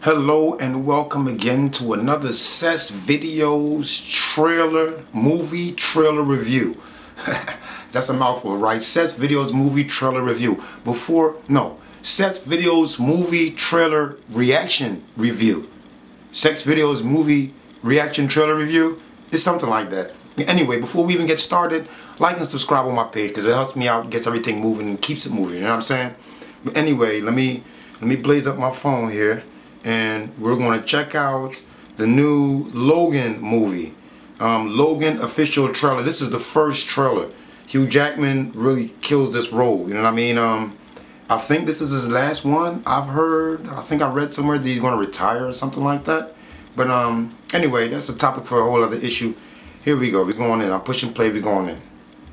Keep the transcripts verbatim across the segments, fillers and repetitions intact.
Hello and welcome again to another Sess Videoz trailer, movie trailer review. That's a mouthful, right? Sess Videoz movie trailer review. Before, no, Sess Videoz movie trailer reaction review. Sess Videoz movie reaction trailer review. It's something like that. Anyway, before we even get started, like and subscribe on my page because it helps me out, gets everything moving and keeps it moving, you know what I'm saying? But anyway, let me let me blaze up my phone here. And we're going to check out the new Logan movie. Um, Logan official trailer. This is the first trailer. Hugh Jackman really kills this role. You know what I mean? Um, I think this is his last one. I've heard. I think I read somewhere that he's going to retire or something like that. But um, anyway, that's a topic for a whole other issue. Here we go. We're going in. I'm pushing play. We're going in.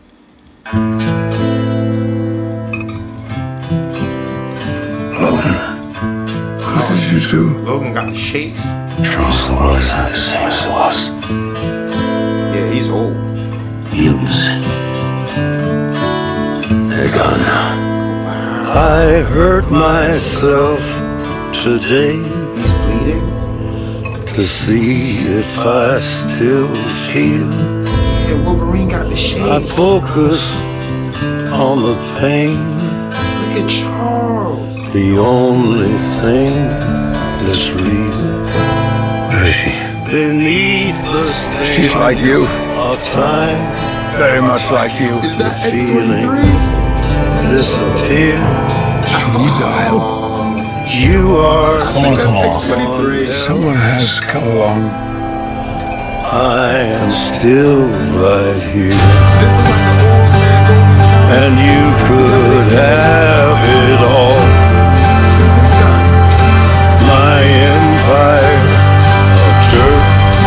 Logan. What did you do? Logan got the shakes. Charles, the world is not the same as it was. Yeah, he's old. Mutants. They're gone now. Wow. I hurt myself today He's bleeding. to see if I still feel. Yeah, Wolverine got the shakes. I focus on the pain. Look at Charles. The only thing that's real Where is she? beneath the stain She's like you. of time. Very much like you. Is that The X feeling twenty-three? disappear. She needs a help. You are Someone come X along. twenty-three. Someone has come along. I am still right here, This is like the old man. and you could have it all. Who's this guy? My empire of dirt,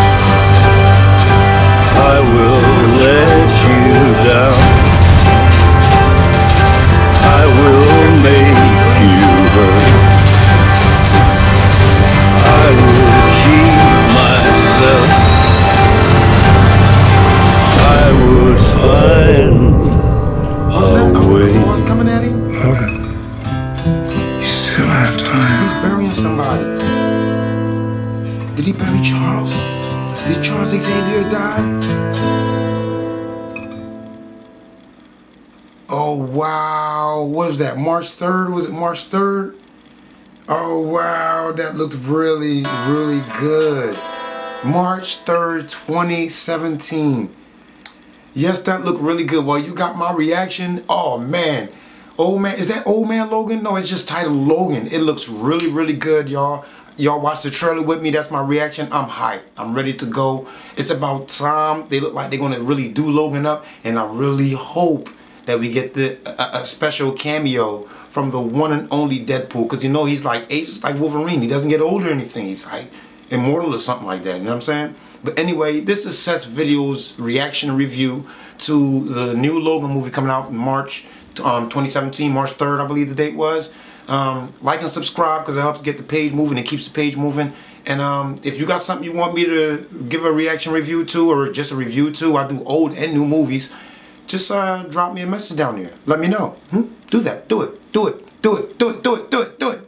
I will let you down. I will make you hurt. I will keep myself. I would find What's that? a Oh, way. the boys coming at him? Logan. You still have time. He's burying somebody. Did he bury Charles? Did Charles Xavier die? Oh wow, what was that, March third? Was it March third? Oh wow, that looked really, really good. March third, twenty seventeen. Yes, that looked really good. Well, you got my reaction. Oh man. Old man, is that Old Man Logan? No, it's just titled Logan. It looks really, really good, y'all. Y'all watch the trailer with me. That's my reaction. I'm hyped. I'm ready to go. It's about time. They look like they're gonna really do Logan up, and I really hope that we get the a, a special cameo from the one and only Deadpool, because you know he's like ages like Wolverine. He doesn't get old or anything. He's like immortal or something like that. You know what I'm saying? But anyway, this is Sess Videoz reaction review to the new Logan movie coming out in March um, twenty seventeen, March third, I believe the date was. Um, like and subscribe because it helps get the page moving. It keeps the page moving. And um, if you got something you want me to give a reaction review to, or just a review to, I do old and new movies. Just uh, drop me a message down there. Let me know. Hmm? Do that. Do it. Do it. Do it. Do it. Do it. Do it. Do it.